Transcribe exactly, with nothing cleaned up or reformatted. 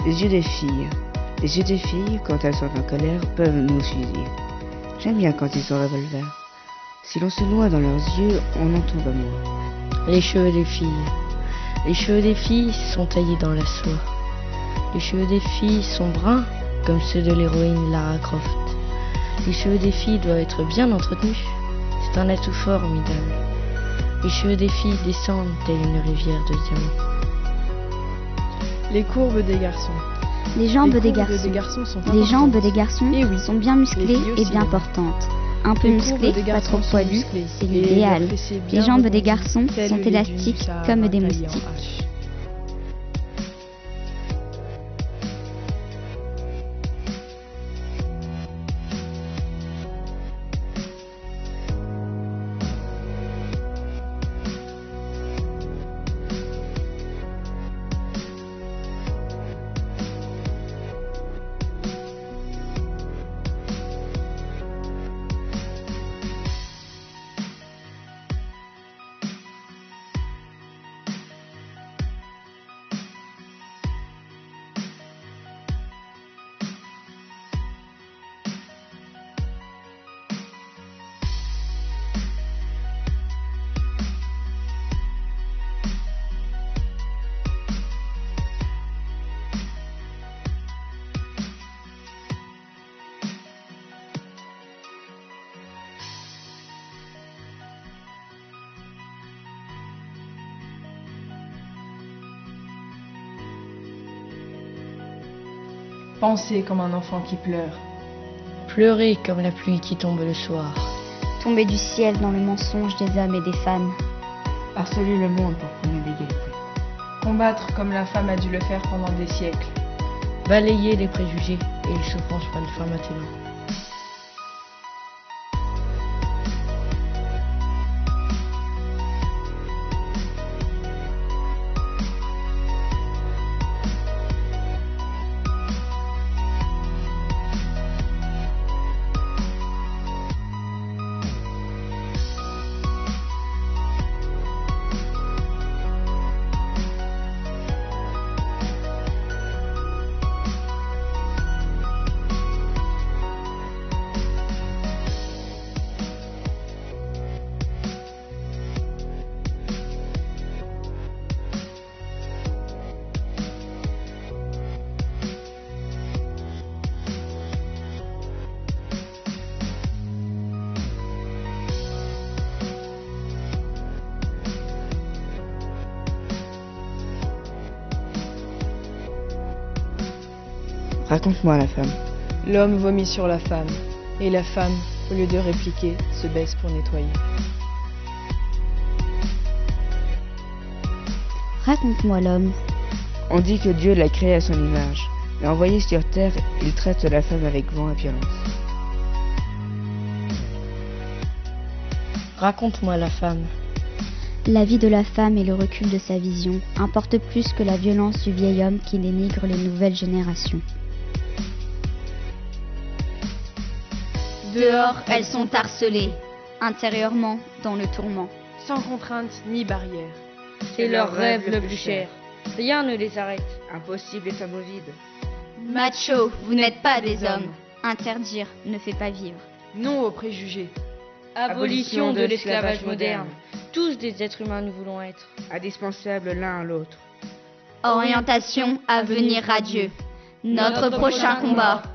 Les yeux des filles. Les yeux des filles, quand elles sont en colère, peuvent nous fusiller. J'aime bien quand ils sont revolver. Si l'on se noie dans leurs yeux, on en tombe amoureux. Les cheveux des filles. Les cheveux des filles sont taillés dans la soie. Les cheveux des filles sont bruns, comme ceux de l'héroïne Lara Croft. Les cheveux des filles doivent être bien entretenus. C'est un atout formidable. Les cheveux des filles descendent telle une rivière de diamants. Les courbes des garçons. Les jambes Les des courbes garçons. des garçons sont Les jambes importantes. des garçons Eh oui. sont bien musclées Les filles et aussi, bien hein. portantes. Un peu Les courbes musclées, des pas garçons trop sont poilues, musclées, c'est et l'idéal. leurs fessiers Les bien jambes des rebondis, garçons tels sont les élastiques dunes du Sahara comme des taillés en moustiques. hache. Pensez comme un enfant qui pleure. Pleurer comme la pluie qui tombe le soir. Tomber du ciel dans le mensonge des hommes et des femmes. Harceler le monde pour prôner l'égalité. Combattre comme la femme a dû le faire pendant des siècles. Balayer les préjugés et les souffrances pour une femme maintenant. Raconte-moi la femme. L'homme vomit sur la femme, et la femme, au lieu de répliquer, se baisse pour nettoyer. Raconte-moi l'homme. On dit que Dieu l'a créé à son image, mais envoyé sur terre, il traite la femme avec vent et violence. Raconte-moi la femme. La vie de la femme et le recul de sa vision importent plus que la violence du vieil homme qui dénigre les nouvelles générations. Dehors, elles sont harcelées, intérieurement, dans le tourment. Sans contrainte ni barrière. C'est leur rêve le plus cher. Rien ne les arrête. Impossible est amovible. Macho, vous n'êtes pas des hommes. Interdire ne fait pas vivre. Non aux préjugés. Abolition de l'esclavage moderne. Tous des êtres humains nous voulons être. Indispensables l'un à l'autre. Orientation, avenir radieux. Notre prochain combat.